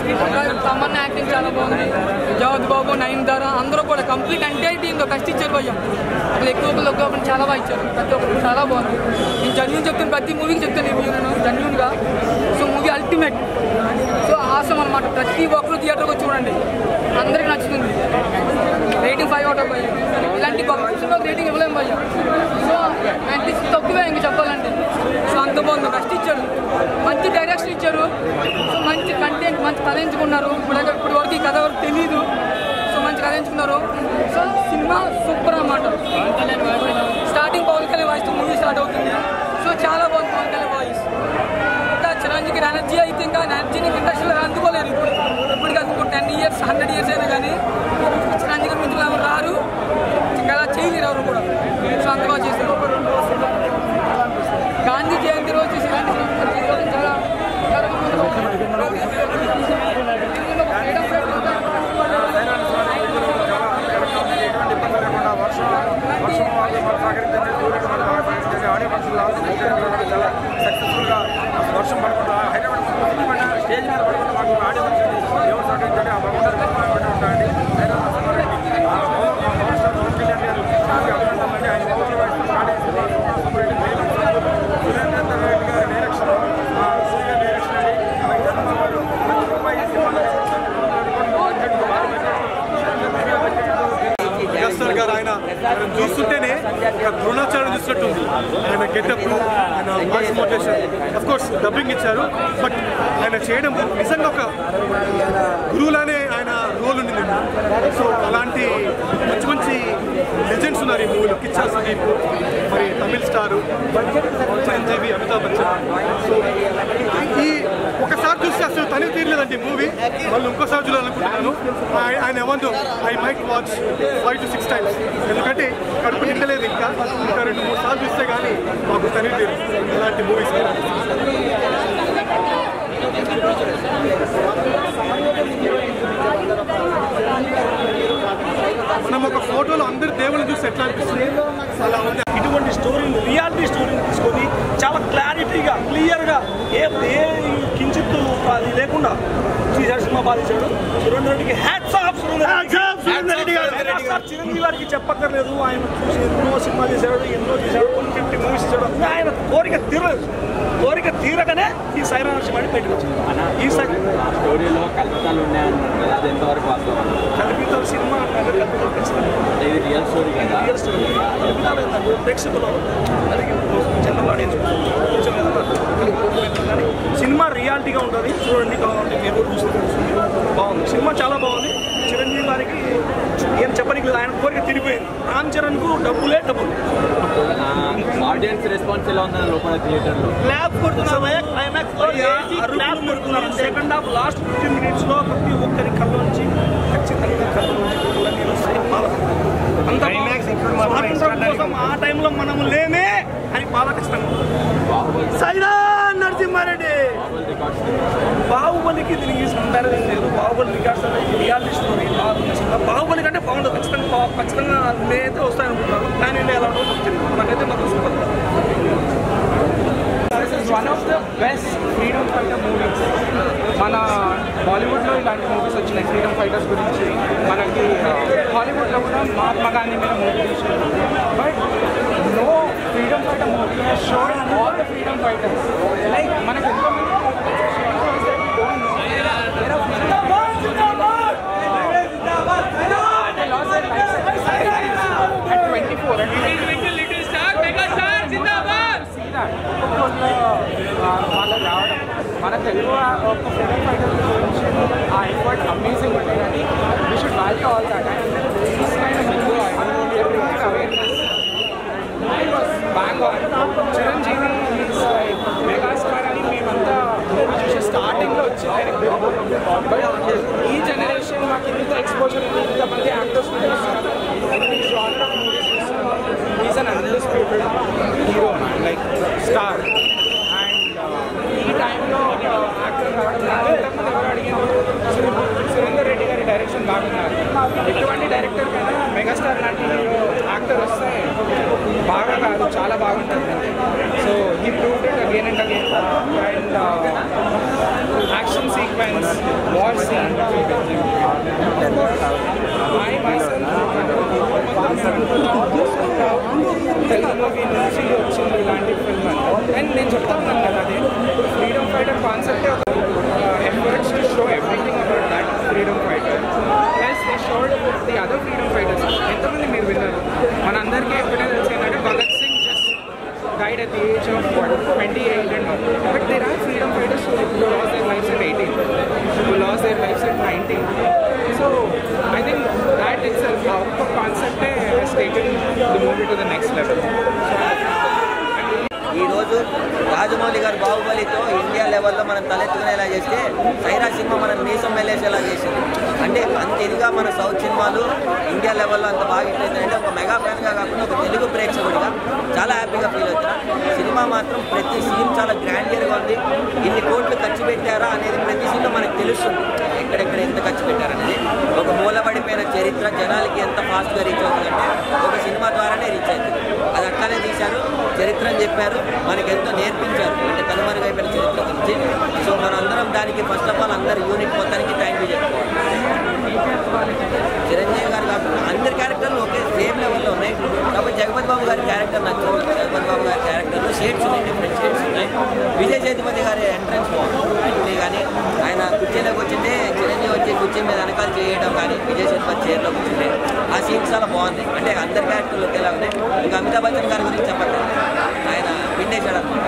Tamannaah acting చాలా బాగుంది. జగత్ బాబు, నయనతార అందరూ కూడా కంప్లీట్ ఎంటైర్ టీంతో కష్టించారు భయ్య. అసలు ఎక్కువ చాలా బాగా ఇచ్చారు. ప్రతి ఒక్కరు చాలా బాగుంది. నేను జెన్యూన్ చెప్తాను, ప్రతి మూవీకి చెప్తాను రివ్యూ నేను జెన్యూన్గా. So movie ultimate. So awesome అనమాట. ప్రతి ఒక్కరు థియేటర్కి వచ్చి చూడండి, అందరికి నచ్చుతుంది. Rating 5 out of 5. ఇలాంటి గొప్ప సినిమాకి రేటింగ్ ఇవ్వలేము భయ్య. సో అంటే తక్కువే ఇంక చెప్పాలంటే. సో అంత బాగుంది, బెస్ట్ ఇచ్చారు, మంచి డైరెక్షన్ ఇచ్చారు. సో మంచి కంటెంట్, మంచి కథ ఎంచుకున్నారు. ఇప్పుడు వరకు ఈ కథ వరకు తెలీదు. సో మంచి కథ ఎంచుకున్నారు. సో సినిమా సూపర్ అన్నమాట. స్టార్టింగ్ పవన్ కళ్యాణ్ వాయిస్తో మూవీ స్టార్ట్ అవుతుంది. సో చాలా బాగుంది పవన్ కళ్యాణ్ వాయిస్. ఇంకా చిరంజీవి ఎనర్జీ అయితే ఇంకా ఎనర్జీని ఇండస్ట్రీలో అందుకోలేదు. ఇప్పుడు కాదు, ఇంకో 10 years 100 years అయినా కానీ చిరంజీవి మించిన ఎవరు రారు, ఇంకా అలా చేయలేరు ఎవరు కూడా. సో అంత బాగా చేశారు. గాంధీ జయంతి రోజు ఇలాంటి చాలా సక్సెస్ఫుల్గా వర్షం పడకుండా హైదరాబాద్ స్టేజ్ మీద పడకుండా మాకు ఆడియన్స్ ఎవరు సహకరించండి ఆ భగవంతుడు ఉంటాయండి. పవర్ స్టార్ పవన్ కళ్యాణ్ గారు అభినందనండి. ఆయన okay voice start Surendra Reddy గారి డైరెక్షన్, సూర్య డైరెక్షన్ అండి. మెగాస్టార్ గారు ఆయన చూస్తుంటేనే ద్రోణాచార్యం చూసినట్టుంది. ఆయన గెటప్, ఆయన voice modulation, of course dubbing ఇచ్చారు. బట్ ఆయన చేయడం నిజంగా ఒక గురువులానే ఆయన రోల్ ఉండింది. సో అలాంటి మంచి మంచి లెజెండ్స్ ఉన్నారు ఈ మూవీలో. కిచ్చా సుదీప్, మరి తమిళ్ స్టారు చిరంజీవి, అమితాబ్ బచ్చన్. సో ఈ ఒకసారి చూస్తే అసలు తనే తీరలేదండి మూవీ. వాళ్ళు ఇంకోసారి చూడాలనుకుంటున్నాను. ఆయన ఏమందో I might watch 5 to 6 times. ఎందుకంటే కడుపు నిండలేదు. ఇంకా 2-3 సార్లు చూస్తే కానీ మాకు తనే తీరు ఇలాంటి మూవీస్. మనం ఒక ఫోటోలో అందరి దేవుళ్ళని చూసి ఎట్లా అనిపిస్తుంది అలా ఉంది. ఇటువంటి స్టోరీని, రియాలిటీ స్టోరీని తీసుకొని చాలా క్లారిటీగా, క్లియర్గా ఏ కించిత్తు అది లేకుండా తీశాడు. సినిమా బాధించాడు. సురేంద్ర రెడ్డికి హ్యాట్స్ ఆఫ్. సురేంద్ర రెడ్డి గారు చిరంజీవి గారికి చెప్పక్కర్లేదు. ఆయన చూసి ఎన్నో సినిమా చేశాడు, ఎన్నో చేశాడు, 50 movies చేశాడు. ఆయన కోరిక తీరలేదు. కోరిక తీరగానే ఈ సై రా నరసింహ బయటకు వచ్చింది. ఈ స్టోరీలో కల్పితాలు ఉన్నాయన్నారు, అది ఎంతవరకు వాస్తవం? కల్పితాలు సినిమా ఇది రియల్ స్టోరీ కదా. రియల్ స్టోరీ కల్పితాలు ఏంటంటే ప్రేక్షకులు జనరల్ ఆడియన్స్ కొంచెం కానీ సినిమా రియాలిటీగా ఉంటుంది. చూడండి, కావాలంటే మీరు చూస్తే బాగుంది. సినిమా చాలా బాగుంది. చిరంజీవి గారికి ఏం చెప్పడానికి లేదు, ఆయన కోరిక తిరిగిపోయింది. రామ్ చరణ్కు డబ్బులే డబ్బులు. ఆడియన్స్ రెస్పాన్స్ ఎలా ఉందని లోపల థియేటర్లో క్లాప్ కొడుతున్నారు. సెకండ్ హాఫ్ లాస్ట్ 15 minutes ప్రతి ఒక్కరి కళ్ళ నుంచి ఖచ్చితంగా కళ్ళ నుంచి కోసం ఆ టైంలో మనం లేమే అని బాగా ఖచ్చితంగా. సై రా నరసింహారెడ్డి బాహుబలికి దీనికి కంపారిజన్ లేదు. బాహుబలి రికార్డ్స్ అనేది రియాలిటీ స్టోరీ. బాహుబలి కంటే బాగుంటుంది. ఖచ్చితంగా నేనైతే వస్తాయనుకుంటున్నాను. కానీ నేను ఎలా ఉంటుందో నాకైతే మాకు super. One of the best freedom fighter movies. మన బాలీవుడ్లో ఇలాంటి మూవీస్ వచ్చినాయి ఫ్రీడమ్ ఫైటర్స్ గురించి. మనకి హాలీవుడ్లో కూడా మహాత్మా గాంధీ మీద మూవీ తీసినారు. But no freedom fighter movie has showed all the freedom fighters. Like మనకి ఎంతో మంది at 24 వాళ్ళకి రావడం మన తెలుగు ఒక ఫ్రీడమ్ ఫైటర్ గురించి ఆ ఎఫర్ట్ అమేజింగ్ ఉంటాయి. కానీ we should value all that and this kind of everything awareness bang on. Chiranjeevi megastar అని మేమంతా మూవీ చూసి స్టార్టింగ్లో వచ్చి డైరెక్ట్. బట్ ఈ జనరేషన్ మాకు ఇంత ఎక్స్పోజర్ ఉంది, ఇంతమంది యాక్టర్స్ చూస్తున్నారు. He's an undisputed hero, man, like star. And ఈ టైంలో యాక్టర్ ఎవరు అడిగారు, సురేందర్ రెడ్డి గారి డైరెక్షన్ బాగున్నారు. ఎటువంటి డైరెక్టర్ మీద మెగాస్టార్ లాంటి యాక్టర్ వస్తే బాగా కాదు, చాలా బాగుంటుంది. So he proved it again and again. And action sequence war scene. I myself తెలుగులోకి నుంచి వచ్చింది ఇలాంటి ఫిల్మ్ అండ్ నేను చెప్తా ఉన్నాను కదా అది ఫ్రీడమ్ ఫైటర్ కాన్సెప్టే ఒక efforts to show everything about that freedom fighter plus they showed the other freedom fighters. ఎంతమంది మీరు విన్నారు? మనందరికీ ఎప్పుడైనా తెలిసి ఏంటంటే Bhagat Singh just died at the age of 28 and all. But there are freedom fighters who lost their lives at 18, who lost their lives at 19. So I think that itself, our concept has taken the movie to the next level. ఈ రోజు రాజమౌళి గారు బాహుబలితో India లెవెల్లో మనం తలెత్తుకునేలా చేస్తే Sye Raa cinema మనం మీసం వెళ్ళేసేలా చేసింది. అంటే అంత ఇదిగా మన సౌత్ సినిమాలు ఇండియా లెవెల్లో అంత బాగా ఇట్లయితే ఒక మెగా ఫ్యాన్గా కాకుండా ఒక తెలుగు ప్రేక్షకుడిగా చాలా హ్యాపీగా ఫీల్ అవుతున్నా. సినిమా మాత్రం ప్రతి సీన్ చాలా గ్రాండియర్గా ఉంది. ఇన్ని కోట్లు ఖర్చు పెట్టారా అనేది ప్రతి సీన్లో మనకు తెలుస్తుంది, ఎక్కడెక్కడ ఎంత ఖర్చు పెట్టారనేది. ఒక మూలపడిపోయిన చరిత్ర జనాలకి ఎంత ఫాస్ట్గా రీచ్ అవుతుందంటే ఒక సినిమా ద్వారానే రీచ్ అవుతుంది. అది అట్లానే తీశారు, చరిత్ర అని చెప్పారు, మనకి ఎంతో నేర్పించారు, అంటే కనుమరుగైపోయిన చరిత్ర గురించి. సో మనందరం దానికి ఫస్ట్ ఆఫ్ ఆల్ అందరు యూనిట్ మొత్తానికి థ్యాంక్ యూ చెప్పుకోవాలి. చిరంజీవి గారు కాకుండా అందరి క్యారెక్టర్లు ఒకే సేమ్ లెవెల్లో ఉన్నాయి. కాబట్టి జగపతి బాబు గారి క్యారెక్టర్ నచ్చింది. జగపతి బాబు గారి క్యారెక్టర్లో షేడ్స్ ఉన్నాయి, డిఫరెంట్ షేడ్స్ ఉన్నాయి. విజయ్ సేతుపతి గారి ఎంట్రన్స్ బాగుంది కానీ ఆయన కుర్చీలోకి వచ్చింటే చిరంజీవి వచ్చి కుర్చీ మీద వెనకాల చేయడం కానీ విజయ్ సేతుపతి చైర్లో కూర్చుంటే ఆ సీన్స్ చాలా బాగుంది. అంటే అందరి క్యారెక్టర్లు ఒకేలా ఉన్నాయి. ఇంకా అమితాబ్ బచ్చన్ గారి గురించి చెప్పట్లేదు, ఆయన పిండేశాడు అనమాట.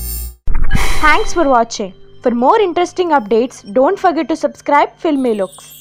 Thanks for watching. For more interesting updates, don't forget to subscribe Filmy Looks.